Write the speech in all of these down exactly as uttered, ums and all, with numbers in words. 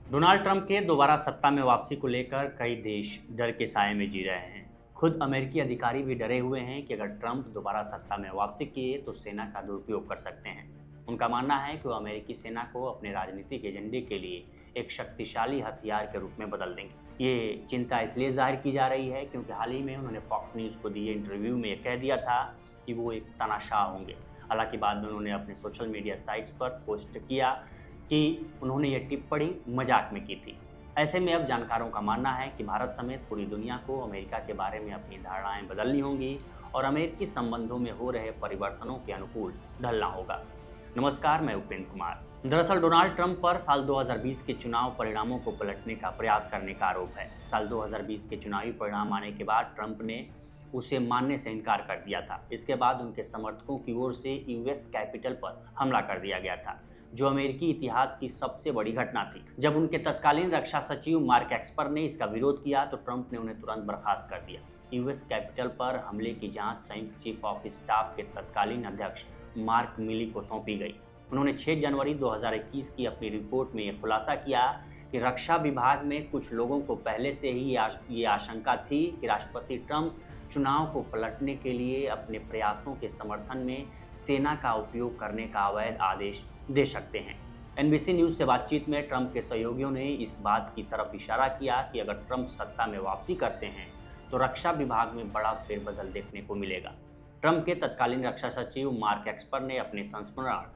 Donald Trump के दोबारा सत्ता में वापसी को लेकर कई देश डर के साए में जी रहे हैं। खुद अमेरिकी अधिकारी भी डरे हुए हैं कि अगर ट्रंप दोबारा सत्ता में वापसी किए तो सेना का दुरुपयोग कर सकते हैं। उनका मानना है कि वो अमेरिकी सेना को अपने राजनीतिक एजेंडे के लिए एक शक्तिशाली हथियार के रूप में बदल देंगे। ये चिंता इसलिए जाहिर की जा रही है क्योंकि हाल ही में उन्होंने फॉक्स न्यूज़ को दिए इंटरव्यू में कह दिया था कि वो एक तानाशाह होंगे। हालांकि बाद में उन्होंने अपने सोशल मीडिया साइट्स पर पोस्ट किया कि उन्होंने ये टिप्पणी मजाक में की थी। ऐसे में अब जानकारों का मानना है कि भारत समेत पूरी दुनिया को अमेरिका के बारे में अपनी धारणाएं बदलनी होंगी और अमेरिकी संबंधों में हो रहे परिवर्तनों के अनुकूल ढलना होगा। नमस्कार, मैं उपेंद्र कुमार। दरअसल डोनाल्ड ट्रंप पर साल दो हज़ार बीस के चुनाव परिणामों को पलटने का प्रयास करने का आरोप है। साल दो हज़ार बीस के चुनावी परिणाम आने के बाद ट्रंप ने उसे मानने से इनकार कर दिया था। इसके बाद उनके समर्थकों की ओर से यूएस कैपिटल पर हमला कर दिया गया था, जो अमेरिकी इतिहास की सबसे बड़ी घटना थी। जब उनके तत्कालीन रक्षा सचिव मार्क एस्पर ने इसका विरोध किया तो ट्रंप ने उन्हें तुरंत बर्खास्त कर दिया। यूएस कैपिटल पर हमले की जांच संयुक्त चीफ ऑफ स्टाफ के तत्कालीन अध्यक्ष मार्क मिली को सौंपी गई। उन्होंने छह जनवरी दो हज़ार इक्कीस की अपनी रिपोर्ट में यह खुलासा किया कि रक्षा विभाग में कुछ लोगों को पहले से ही ये आशंका थी कि राष्ट्रपति ट्रंप चुनाव को पलटने के लिए अपने प्रयासों के समर्थन में सेना का उपयोग करने का अवैध आदेश दे सकते हैं। एनबीसी न्यूज़ से बातचीत में ट्रंप के सहयोगियों ने इस बात की तरफ इशारा किया कि अगर ट्रंप सत्ता में वापसी करते हैं तो रक्षा विभाग में बड़ा फेरबदल देखने को मिलेगा। ट्रंप के तत्कालीन रक्षा सचिव मार्क एस्पर ने अपने संस्मरण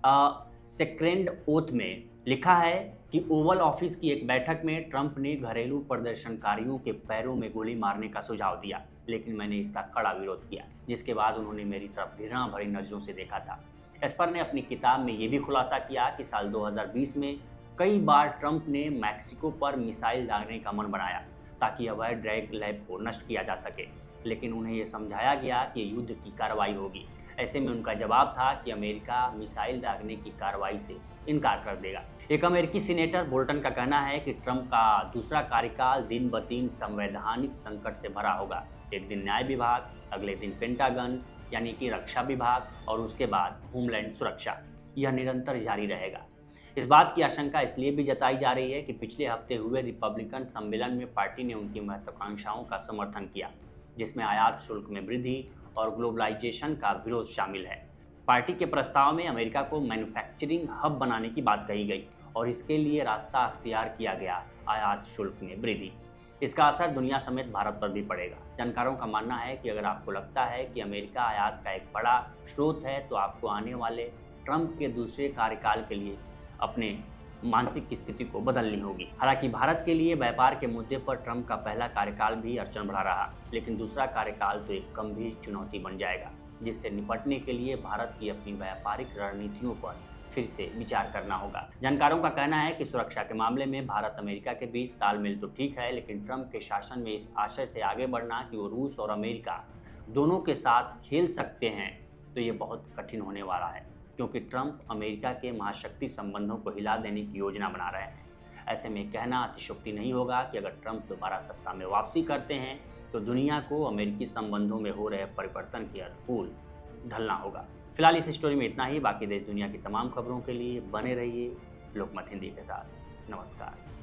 सेक्रेड ओथ में लिखा है कि ओवल ऑफिस की एक बैठक में ट्रंप ने घरेलू प्रदर्शनकारियों के पैरों में गोली मारने का सुझाव दिया, लेकिन मैंने इसका कड़ा विरोध किया, जिसके बाद उन्होंने मेरी तरफ घृणा भरी नजरों से देखा था। एस्पर ने अपनी किताब में यह भी खुलासा किया कि साल दो हज़ार बीस में कई बार ट्रंप ने मैक्सिको पर मिसाइल दागने का मन बनाया ताकि अवैध ड्रैग लैब को नष्ट किया जा सके, लेकिन उन्हें यह समझाया गया कि युद्ध की कार्रवाई होगी। ऐसे में उनका जवाब था कि अमेरिका मिसाइल दागने की कार्रवाई से इनकार कर देगा। एक अमेरिकी सीनेटर बोल्टन का कहना है कि ट्रंप का दूसरा कार्यकाल दिन ब दिन संवैधानिक संकट से भरा होगा। एक दिन न्याय विभाग, अगले दिन पेंटागन यानी कि रक्षा विभाग और उसके बाद होमलैंड सुरक्षा, यह निरंतर जारी रहेगा। इस बात की आशंका इसलिए भी जताई जा रही है कि पिछले हफ्ते हुए रिपब्लिकन सम्मेलन में पार्टी ने उनकी महत्वाकांक्षाओं का समर्थन किया, जिसमें आयात शुल्क में वृद्धि और ग्लोबलाइजेशन का विरोध शामिल है। पार्टी के प्रस्ताव में अमेरिका को मैन्युफैक्चरिंग हब बनाने की बात कही गई और इसके लिए रास्ता अख्तियार किया गया आयात शुल्क में वृद्धि। इसका असर दुनिया समेत भारत पर भी पड़ेगा। जानकारों का मानना है कि अगर आपको लगता है कि अमेरिका आयात का एक बड़ा स्रोत है तो आपको आने वाले ट्रंप के दूसरे कार्यकाल के लिए अपने मानसिक स्थिति को बदलनी होगी। हालांकि भारत के लिए व्यापार के मुद्दे पर ट्रंप का पहला कार्यकाल भी अड़चन भरा रहा, लेकिन दूसरा कार्यकाल तो एक गंभीर चुनौती बन जाएगा, जिससे निपटने के लिए भारत की अपनी व्यापारिक रणनीतियों पर फिर से विचार करना होगा। जानकारों का कहना है कि सुरक्षा के मामले में भारत अमेरिका के बीच तालमेल तो ठीक है, लेकिन ट्रंप के शासन में इस आशय से आगे बढ़ना कि वो रूस और अमेरिका दोनों के साथ खेल सकते हैं तो ये बहुत कठिन होने वाला है, क्योंकि ट्रंप अमेरिका के महाशक्ति संबंधों को हिला देने की योजना बना रहे हैं। ऐसे में कहना अतिशयोक्ति नहीं होगा कि अगर ट्रंप दोबारा सत्ता में वापसी करते हैं तो दुनिया को अमेरिकी संबंधों में हो रहे परिवर्तन के अनुकूल ढलना होगा। फिलहाल इस स्टोरी में इतना ही। बाकी देश दुनिया की तमाम खबरों के लिए बने रहिए लोकमत हिंदी के साथ। नमस्कार।